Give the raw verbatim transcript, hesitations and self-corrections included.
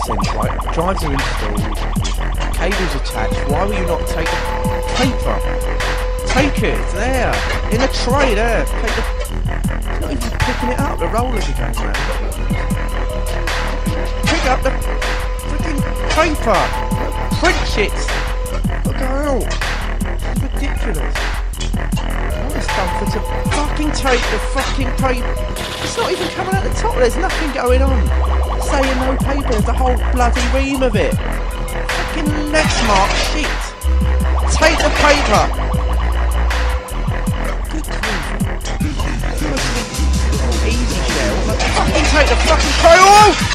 sense, right? Drives are installed, cables attached. Why will you not take the paper? Take it, it's there, in the tray there. Take the. It's not even picking it up. The rollers are going round. Pick up the freaking paper. Print shit. Look out. It's ridiculous. What is done for to fucking take the fucking paper? It's not even coming out the top. There's nothing going on. Saying no paper. There's a whole bloody ream of it. Fucking Lexmark shit. Take the paper. Easy shell. Fucking take the fucking cradle!